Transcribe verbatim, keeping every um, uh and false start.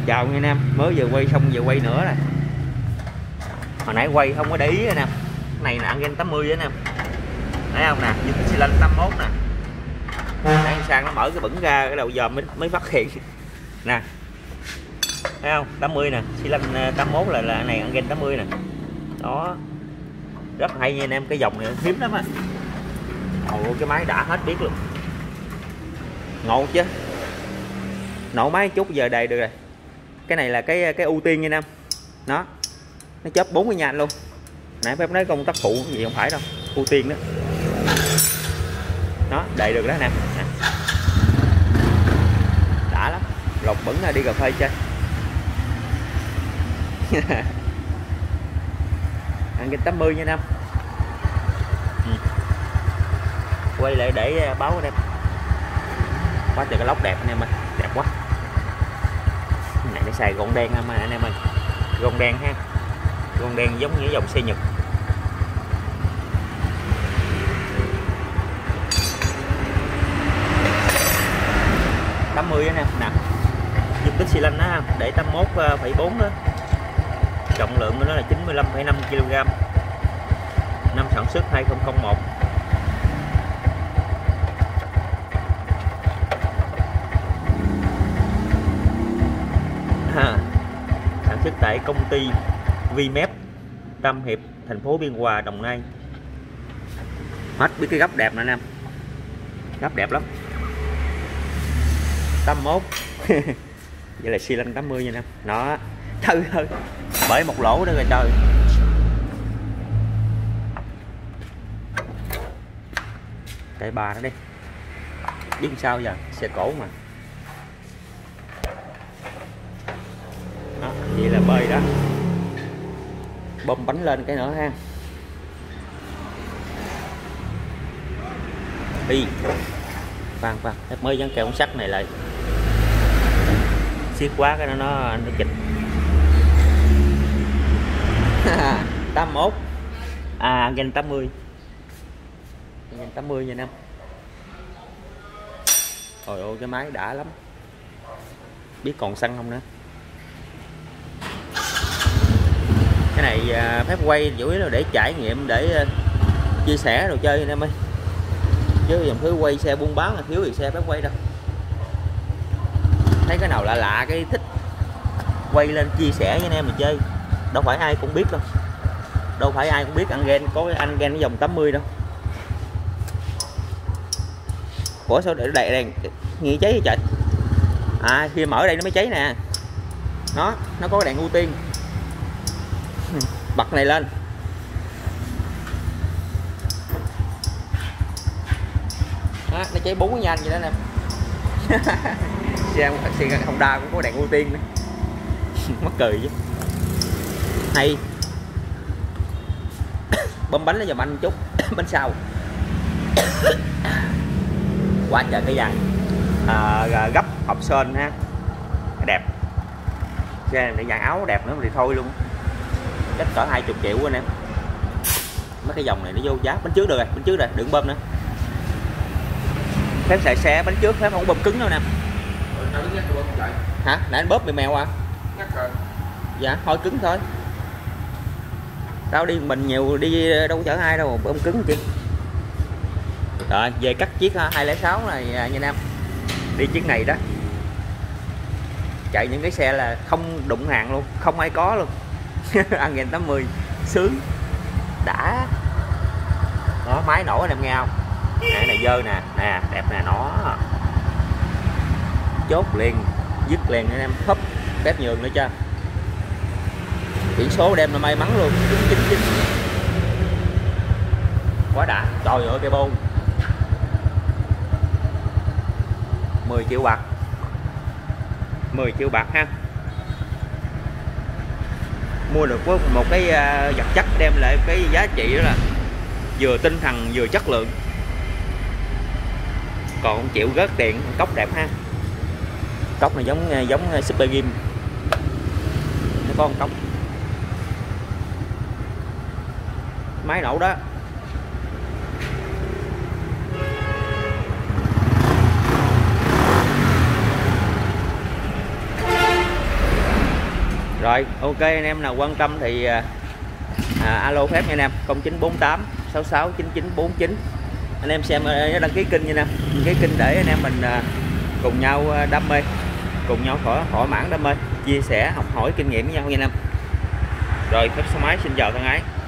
chào nha anh em, mới vừa quay xong giờ quay nữa nè. Hồi nãy quay không có để ý anh em. Cái này là Angen tám mươi anh em. Thấy không nè, với xi lanh tám mốt nè. Nãy sang nó mở cái bẩn ra cái đầu giờ mới mới phát hiện. Nè. Thấy không? tám mươi nè, xi lanh tám mốt là là này Angen tám mươi nè. Đó. Rất hay nha anh em, cái dòng này hiếm lắm á. Ồ, cái máy đã hết biết luôn. Ngộ chứ. Nổ máy chút giờ đầy được rồi. Cái này là cái cái ưu tiên nha anh em. Nó. Nó chớp bốn cái nhành luôn. Nãy phép nói công tắc phụ gì không phải đâu, ưu tiên đó. Nó đầy được đó nè. Đã lắm. Lột bẩn ra đi cà phê chơi. Angen tám mươi nha anh em. Ừ. Quay lại để báo anh em. Quá trời cái lốc đẹp anh em ơi, đẹp quá. Cái này nó xài gòn đen mà anh em ơi. Gòn đen ha. Gòn đen giống như dòng xe Nhật. tám mươi anh em nè. Dung tích xi lanh đó để tám mốt phẩy bốn đó. Trọng lượng của nó là chín mươi lăm phẩy năm ki lô gam. Năm sản xuất hai không không một. À, sản xuất tại công ty Vmep, Tam Hiệp, thành phố Biên Hòa, Đồng Nai. Hết biết cái góc đẹp nè anh em. Góc đẹp lắm. tám mốt. Vậy là xi lanh tám mươi nha anh em. Nó thư thôi. Bởi một lỗ nữa rồi trời. Cái bà nó đi. Biết sao giờ, xe cổ mà. Đó, vậy là bơi đó. Bơm bánh lên cái nữa ha. Đi. Khoan khoan, mới dán keo ống sắt này lại. Siết quá cái nó nó nó chịch. tám mốt. À Angen tám mươi. Angen tám mươi nha anh em. Trời ơi cái máy đã lắm. Biết còn xăng không nữa. Cái này phép quay chủ yếu là để trải nghiệm, để chia sẻ đồ chơi anh em ơi. Chứ dòng thứ quay xe buôn bán là thiếu gì xe phép quay đâu. Thấy cái nào lạ lạ cái thích quay lên chia sẻ với anh em mình chơi. Đâu phải ai cũng biết đâu. Đâu phải ai cũng biết Angen có cái Angen cái dòng tám mươi đâu. Ủa sao để đèn đèn nghĩ cháy vậy trời? À khi mở đây nó mới cháy nè. Nó nó có đèn ưu tiên. Bật này lên. Đó, nó cháy bốn cái nhanh vậy đó nè. Xe xe Honda cũng có đèn ưu tiên nữa. Mắc cười chứ. Hay. Bấm bánh nó giùm anh chút. Bánh sau. Quá trời cái dàn à, gấp hộp sên ha. Đẹp. Xe này dàn áo đẹp nữa thì thôi luôn. Chắc cỡ hai mươi triệu anh em. Mấy cái dòng này nó vô giá. Bánh trước được rồi, bánh trước rồi, đừng bơm nữa. Phép xài xe bánh trước phép không bơm cứng đâu nè. Hả? Nãy anh bóp bị mèo à? Dạ, thôi cứng thôi. Tao đi mình nhiều đi đâu chở ai đâu bơm cứng chị. Rồi, về cắt chiếc hai không sáu này nha anh em. Đi chiếc này đó. Chạy những cái xe là không đụng hàng luôn, không ai có luôn. Angen tám mươi sướng. Đã. Đó, máy nổ anh em nghe không? Nè, này dơ nè, nè, đẹp nè, nó. Chốt liền, dứt liền anh em, húp, phép nhường nữa chưa? Biển số đem là may mắn luôn, chín chín chín. Quá đã, trời ơi cây bôn. mười triệu bạc. mười triệu bạc ha. Mua được một cái vật chất đem lại cái giá trị đó là vừa tinh thần vừa chất lượng. Còn không chịu rớt tiền. Cốc đẹp ha. Cốc này giống giống Super Game. Nó có một cốc. Máy nổ đó. Rồi ok anh em nào quan tâm thì à, alo phép nha anh em, không chín bốn tám sáu sáu chín chín bốn chín. Anh em xem đăng ký kênh nha anh em, đăng ký kênh để anh em mình à, cùng nhau đam mê, cùng nhau thỏa thỏa mãn đam mê, chia sẻ học hỏi kinh nghiệm với nhau nha anh em. Rồi phép số máy xin chào thân ái.